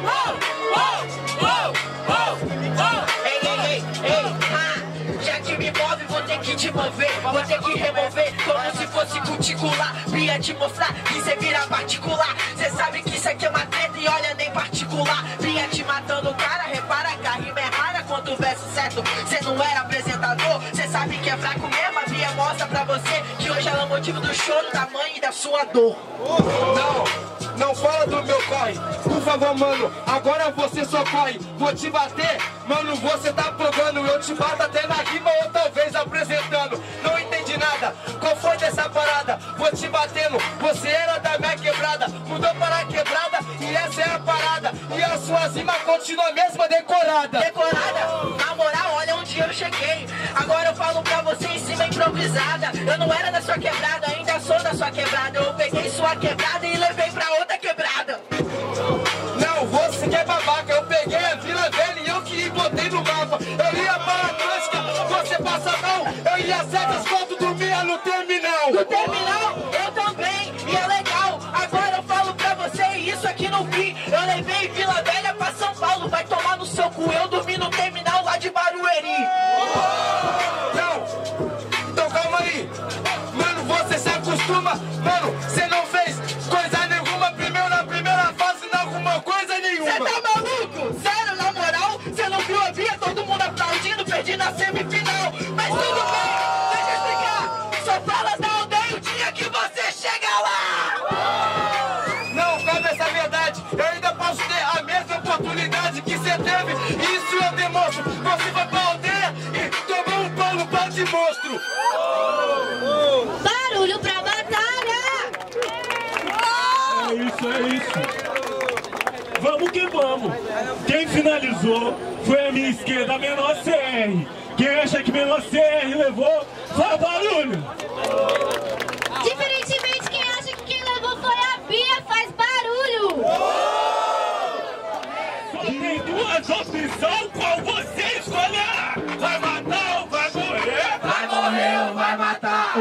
Já que me move, vou ter que te mover, vou ter que remover, como se fosse cuticular. Vinha te mostrar que cê vira particular. Cê sabe que isso aqui é uma treta e olha nem particular. Vinha te matando, cara, repara que a rima é rara. Quanto o verso certo, cê não era apresentador. Cê sabe que é fraco mesmo, a Bia mostra pra você que hoje ela é o motivo do choro da mãe e da sua dor. Não fala do meu corre, por favor, mano, agora você só corre. Vou te bater, mano, você tá provando. Eu te bato até na rima ou talvez apresentando. Não entendi nada, qual foi dessa parada? Vou te batendo, você era da minha quebrada, mudou para a quebrada e essa é a parada. E a sua rima continua a mesma decorada. Decorada? Na moral, olha onde eu cheguei. Agora eu falo pra você em cima improvisada. Eu não era da sua quebrada, ainda sou da sua quebrada. Eu peguei sua quebrada e levei pra outra quebrada. Não, você que é babaca, eu peguei a Vila Velha e eu que botei no mapa. Eu ia para a Atlântica, você passa não. Eu ia Cedas quando dormia no terminal. No terminal, eu também, e é legal. Agora eu falo pra você, isso aqui no fim. Eu levei Vila Velha pra São Paulo, vai tomar no seu cu. Eu dormi no terminal lá de Barueri. Não, então calma aí. Mano, você se acostuma. Mano, você não fez coisa nenhuma. Primeiro na primeira fase, não alguma coisa nenhuma. Cê tá maluco? Sério, na moral? Cê não viu a Bia? Todo mundo aplaudindo, perdi na semifinal. Mas tudo bem, deixa eu explicar. Só fala da aldeia o dia que você chega lá. Não, cabe essa verdade. Eu ainda posso ter a mesma oportunidade que você teve. Isso eu demonstro. Você foi pra aldeia e tomou um pau no pau de monstro. Barulho pra batalha! É isso. Vamos que vamos. Quem finalizou foi a minha esquerda, a menor CR. Quem acha que menor CR levou, faz barulho. Diferentemente, quem acha que quem levou foi a Bia, faz barulho! Só tem duas opções, qual você escolherá? Vai matar ou vai morrer? Vai morrer ou vai matar?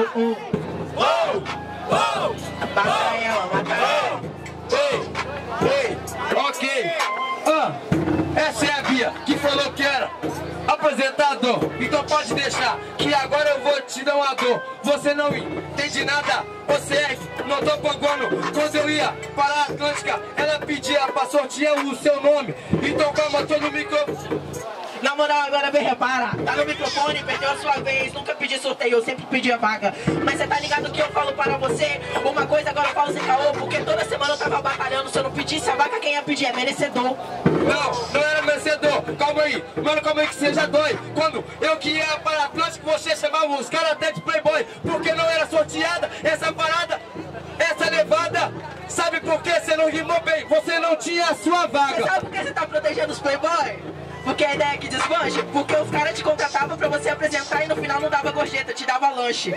Mata ela, mata ela. Ei, ok. Essa é a Bia que falou que era apresentador. Então pode deixar que agora eu vou te dar uma dor. Você não entende nada, você é, não tô pagando. Quando eu ia para a Atlântica, ela pedia pra sortear o seu nome. Então calma, tô no microfone. Na moral, agora vem, repara. Tá no microfone, perdeu a sua vez. Nunca pedi sorteio, eu sempre pedi a vaga. Mas cê tá ligado que eu falo para você uma coisa, agora eu falo sem caô. Porque toda semana eu tava batalhando. Se eu não pedisse a vaga, quem ia pedir é merecedor. Não era merecedor. Calma aí, mano, calma aí que seja dói. Quando eu que ia para a Atlântica, você chamava os caras até de playboy. Porque não era sorteada essa parada, essa levada. Sabe por que você não rimou bem? Você não tinha a sua vaga. Você sabe por que você tá protegendo os playboy? Porque a ideia é que desmanche. Porque os caras te contratavam pra você apresentar e no final não dava gorjeta, te dava lanche.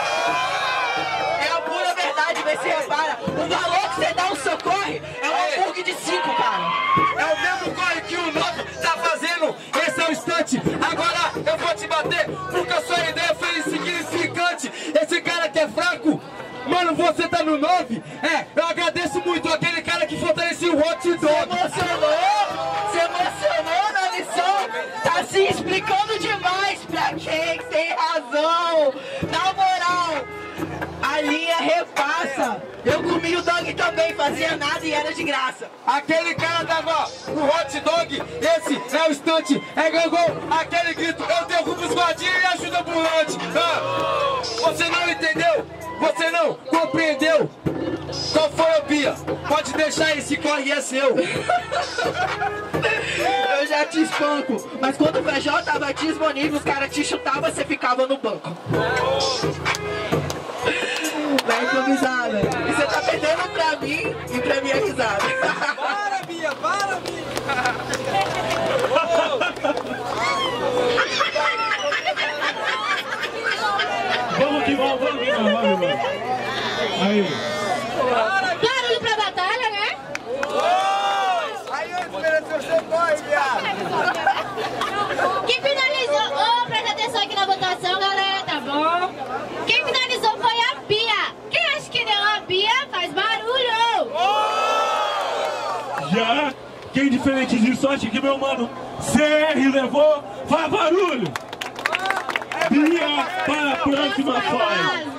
É a pura verdade, mas você repara. O valor que você dá ao seu corre é um hambúrguer de 5, cara. É o mesmo corre que o novo tá fazendo. Esse é o instante. Agora eu vou te bater, porque a sua ideia foi insignificante. Esse cara que é fraco, mano, você tá no 9? Eu agradeço muito aquele cara que fortaleceu o hot dog. Se emocionou na lição? Tá se explicando demais pra quem tem razão. Na moral, a linha repassa. Eu comi o dog também, fazia nada e era de graça. Aquele cara dava o hot dog, esse é o instante, é gangol, aquele grito, eu derrubo os guardinhas e ajuda o ambulante. Você não entendeu? Você não compreendeu? Qual foi, Bia? Pode deixar, esse corre é seu. Eu já te espanco, mas quando o PJ tava disponível, os caras te chutavam, você ficava no banco. Vai improvisada. E você tá perdendo pra mim e pra minha risada. Para, Bia, para, Bia. Vamos que vamos, vamos que vamos. Aí. Barulho pra batalha, né? Aí eu esperei você corre, viado. Quem finalizou... presta atenção aqui na votação, galera, tá bom? Quem finalizou foi a Bia. Quem acha que deu a Bia faz barulho? Já Quem diferente disso acha que meu mano CR levou? Faz barulho! Bia para a próxima fase!